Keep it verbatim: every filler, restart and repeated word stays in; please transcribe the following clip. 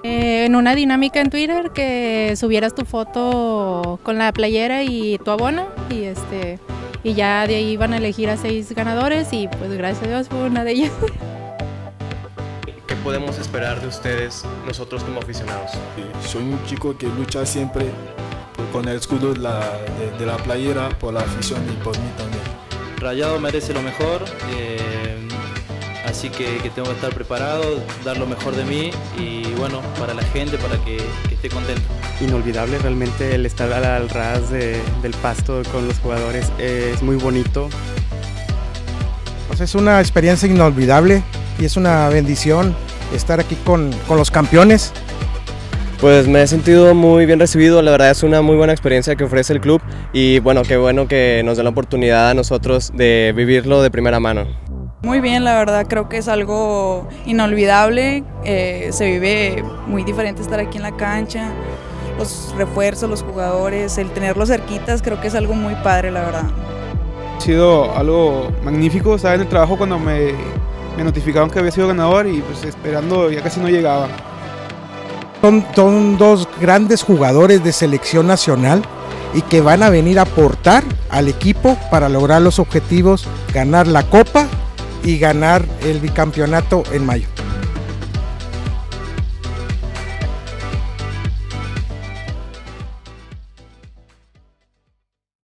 Eh, en una dinámica en Twitter que subieras tu foto con la playera y tu abono y este y ya de ahí iban a elegir a seis ganadores y pues gracias a Dios fue una de ellas. ¿Qué podemos esperar de ustedes nosotros como aficionados? Soy un chico que lucha siempre con el escudo de la, de, de la playera por la afición y por mí también. Rayado merece lo mejor, eh, así que, que tengo que estar preparado, dar lo mejor de mí y bueno, para la gente, para que, que esté contento. Inolvidable realmente el estar al, al ras de, del pasto con los jugadores, eh, es muy bonito. Pues es una experiencia inolvidable y es una bendición estar aquí con, con los campeones. Pues me he sentido muy bien recibido, la verdad es una muy buena experiencia que ofrece el club y bueno, qué bueno que nos den la oportunidad a nosotros de vivirlo de primera mano. Muy bien, la verdad creo que es algo inolvidable, eh, se vive muy diferente estar aquí en la cancha, los refuerzos, los jugadores, el tenerlos cerquitas creo que es algo muy padre, la verdad. Ha sido algo magnífico, estaba en el trabajo cuando me, me notificaron que había sido ganador y pues esperando ya casi no llegaba. Son, son dos grandes jugadores de selección nacional y que van a venir a aportar al equipo para lograr los objetivos, ganar la Copa y ganar el bicampeonato en mayo.